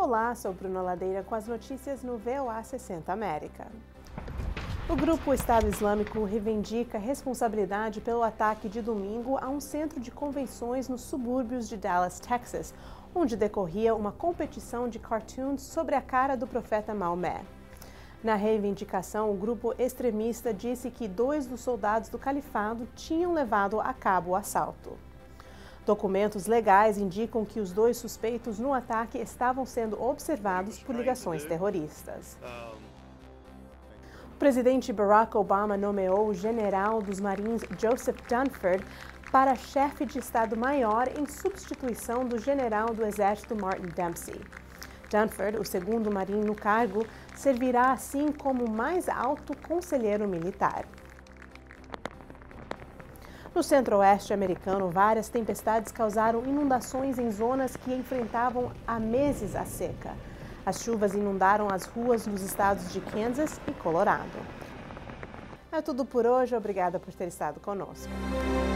Olá, sou Bruna Ladeira com as notícias no VOA 60 América. O grupo Estado Islâmico reivindica responsabilidade pelo ataque de domingo a um centro de convenções nos subúrbios de Dallas, Texas, onde decorria uma competição de cartoons sobre a cara do profeta Maomé. Na reivindicação, o grupo extremista disse que 2 dos soldados do califado tinham levado a cabo o assalto. Documentos legais indicam que os 2 suspeitos no ataque estavam sendo observados por ligações terroristas. O presidente Barack Obama nomeou o general dos Marines Joseph Dunford para chefe de Estado-Maior em substituição do general do Exército Martin Dempsey. Dunford, o segundo marinho no cargo, servirá assim como o mais alto conselheiro militar. No centro-oeste americano, várias tempestades causaram inundações em zonas que enfrentavam há meses a seca. As chuvas inundaram as ruas nos estados de Kansas e Colorado. É tudo por hoje, obrigada por ter estado conosco.